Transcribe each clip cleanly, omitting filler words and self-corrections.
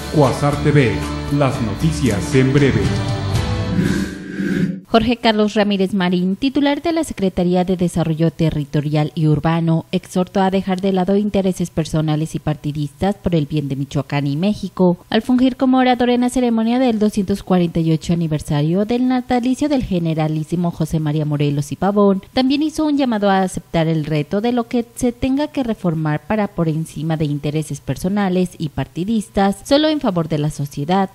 Quasar TV, las noticias en breve. Jorge Carlos Ramírez Marín, titular de la Secretaría de Desarrollo Territorial y Urbano, exhortó a dejar de lado intereses personales y partidistas por el bien de Michoacán y México, al fungir como orador en la ceremonia del 248 aniversario del natalicio del generalísimo José María Morelos y Pavón. También hizo un llamado a aceptar el reto de lo que se tenga que reformar para por encima de intereses personales y partidistas, solo en favor de la sociedad.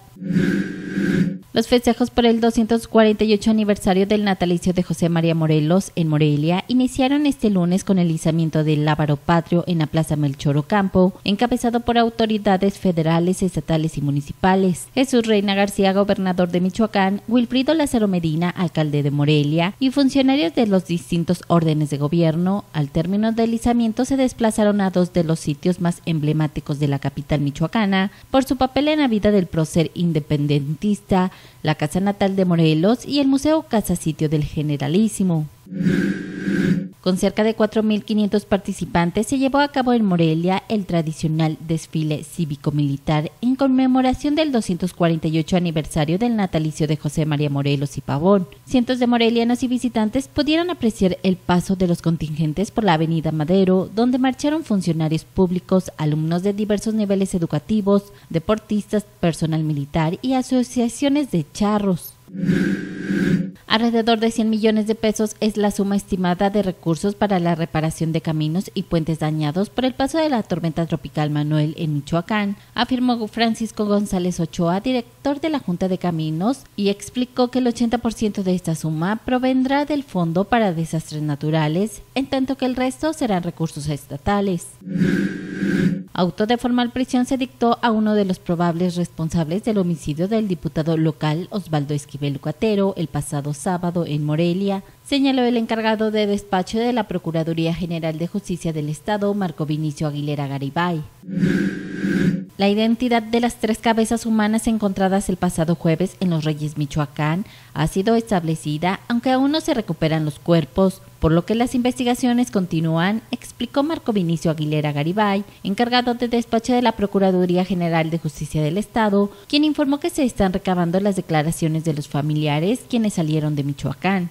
Los festejos por el 248 aniversario del natalicio de José María Morelos en Morelia iniciaron este lunes con el izamiento del lábaro patrio en la Plaza Melchor Ocampo, encabezado por autoridades federales, estatales y municipales. Jesús Reina García, gobernador de Michoacán, Wilfrido Lázaro Medina, alcalde de Morelia, y funcionarios de los distintos órdenes de gobierno, al término del izamiento se desplazaron a dos de los sitios más emblemáticos de la capital michoacana por su papel en la vida del prócer independentista, la Casa Natal de Morelos y el Museo Casa Sitio del Generalísimo. Con cerca de 4.500 participantes se llevó a cabo en Morelia el tradicional desfile cívico-militar en conmemoración del 248 aniversario del natalicio de José María Morelos y Pavón. Cientos de morelianos y visitantes pudieron apreciar el paso de los contingentes por la Avenida Madero, donde marcharon funcionarios públicos, alumnos de diversos niveles educativos, deportistas, personal militar y asociaciones de charros. Alrededor de 100 millones de pesos es la suma estimada de recursos para la reparación de caminos y puentes dañados por el paso de la tormenta tropical Manuel en Michoacán, afirmó Francisco González Ochoa, director de la Junta de Caminos, y explicó que el 80% de esta suma provendrá del Fondo para Desastres Naturales, en tanto que el resto serán recursos estatales. Auto de formal prisión se dictó a uno de los probables responsables del homicidio del diputado local Osvaldo Esquivel Ucatero el pasado sábado en Morelia, señaló el encargado de despacho de la Procuraduría General de Justicia del Estado, Marco Vinicio Aguilera Garibay. La identidad de las 3 cabezas humanas encontradas el pasado jueves en Los Reyes, Michoacán, ha sido establecida, aunque aún no se recuperan los cuerpos, por lo que las investigaciones continúan, explicó Marco Vinicio Aguilera Garibay, encargado de despacho de la Procuraduría General de Justicia del Estado, quien informó que se están recabando las declaraciones de los familiares quienes salieron de Michoacán.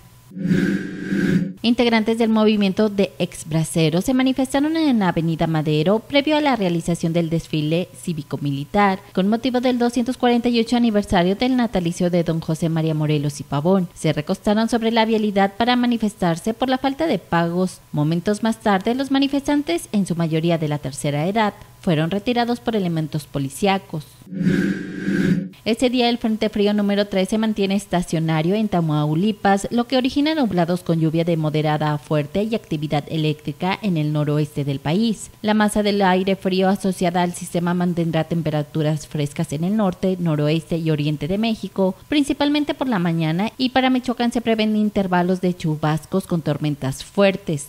Integrantes del movimiento de exbraceros se manifestaron en la Avenida Madero previo a la realización del desfile cívico-militar con motivo del 248 aniversario del natalicio de don José María Morelos y Pavón. Se recostaron sobre la vialidad para manifestarse por la falta de pagos. Momentos más tarde, los manifestantes, en su mayoría de la tercera edad, fueron retirados por elementos policíacos. Ese día el Frente Frío número 3 se mantiene estacionario en Tamaulipas, lo que origina nublados con lluvia de moderada a fuerte y actividad eléctrica en el noroeste del país. La masa del aire frío asociada al sistema mantendrá temperaturas frescas en el norte, noroeste y oriente de México, principalmente por la mañana, y para Michoacán se prevén intervalos de chubascos con tormentas fuertes.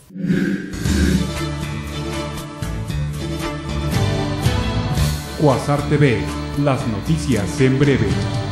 Quasar TV, las noticias en breve.